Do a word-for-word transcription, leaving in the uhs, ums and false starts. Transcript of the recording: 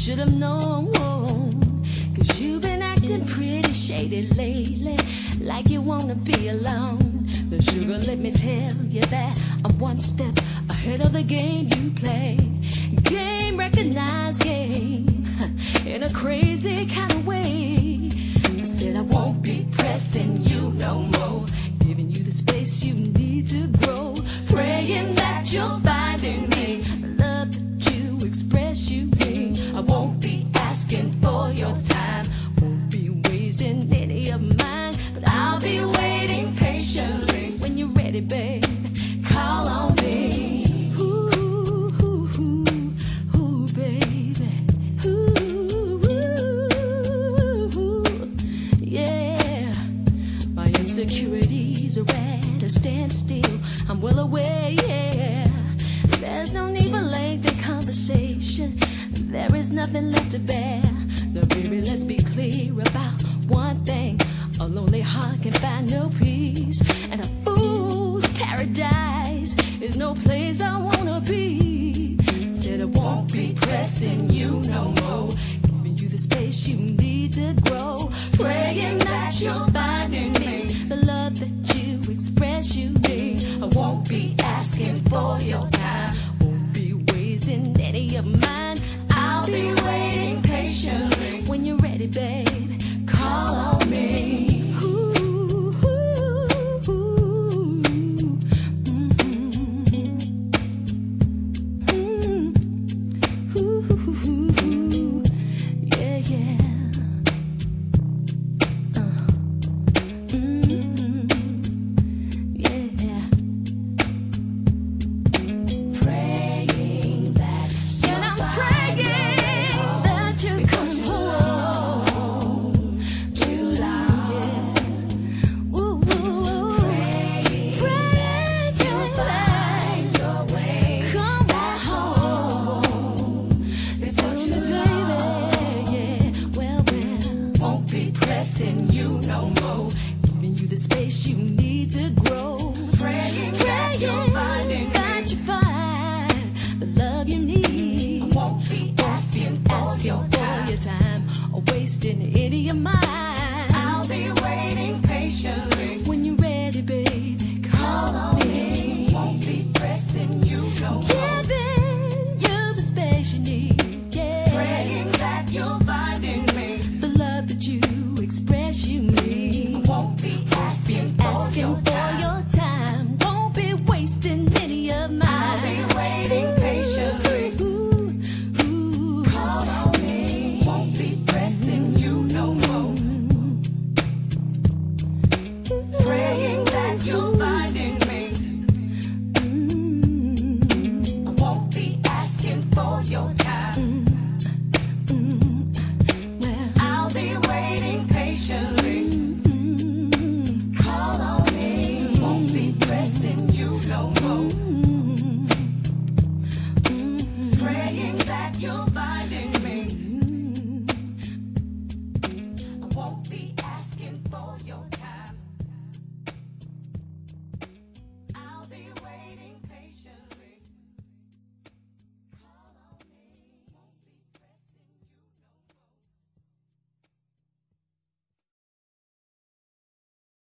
should have known, cause you've been acting pretty shady lately, like you wanna be alone. But sugar, let me tell you that I'm one step ahead of the game you play. Game recognized game, in a crazy kind of way. I said I won't be pressing you no more, giving you the space you need to grow, praying that you'll find in me the love that you express you need. I won't be asking for your time, won't be wasting any of mine, but I'll be waiting patiently. When you're ready, babe, call on me. Ooh, ooh, ooh, ooh, baby. Ooh, ooh, ooh, yeah. My insecurities are at a standstill, I'm well aware, yeah. There's no need for lengthy conversation, there is nothing left to bear. Now baby, let's be clear about one thing, a lonely heart can find no peace, and a fool's paradise is no place I wanna be. Said I won't be pressing you no more, giving you the space you need to grow, praying that you'll find in me the love that you express you need. I won't be asking for your time, won't be wasting any of mine. I'll be waiting patiently. When you're ready, babe, call on me. Pressing you no more, giving you the space you need to grow, praying that you'll find it, that you find the love you need. I won't be asking for your time or wasting it.